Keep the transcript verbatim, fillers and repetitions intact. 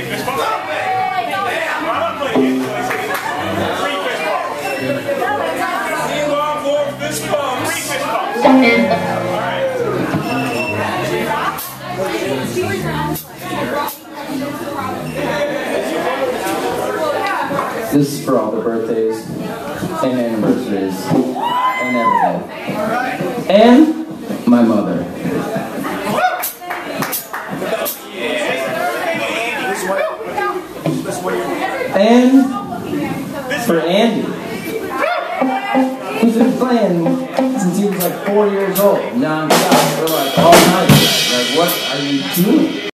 fist bump. I'm not playing it. Three fist bumps. Meanwhile, four fist bumps. Three fist bumps. Alright. This is for all the birthdays and anniversaries and everything. And my mother. And for Andy, who's been playing since he was like four years old, non-stop, for like all night. Like, what are you doing?